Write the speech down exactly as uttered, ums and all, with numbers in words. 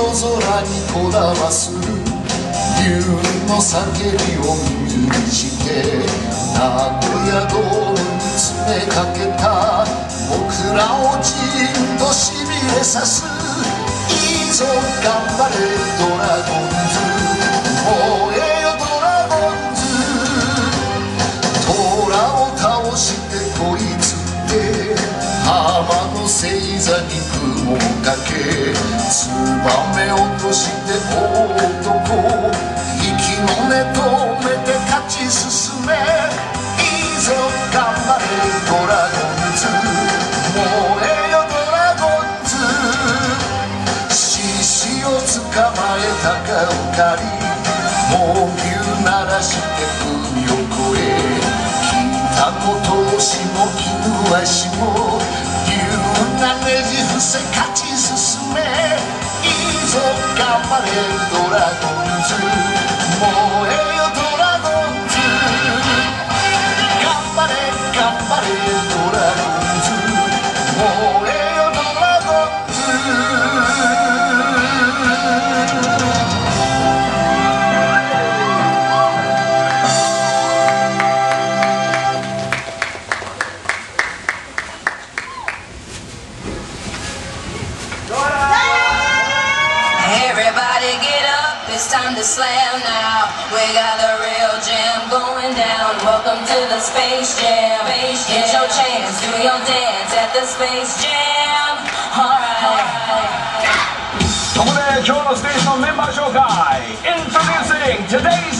空にこだます竜の叫びを耳にして名古屋ドームに詰めかけた僕らをじんとしびれさすいいぞ頑張れドラゴンズ燃えよドラゴンズ虎を倒してこいつって浜の星座に雲かけツバメ落として大男息の根止めて勝ち進めいいぞ頑張れドラゴンズ燃えよドラゴンズ獅子を捕まえたかうかり猛牛鳴らして海を越え北の闘志も絹足も竜がねじ伏せ勝ち進めいいぞ頑張れドラゴンズ燃えよドラゴンズ頑張れ頑張れドラゴンズ燃えよドラゴンズ Everybody get up, it's time to slam now. We got the real jam going down. Welcome to the Space Jam. Get your chance, do your dance at the Space Jam. Alright. ここで今日のステージのメンバー紹介 Introducing today's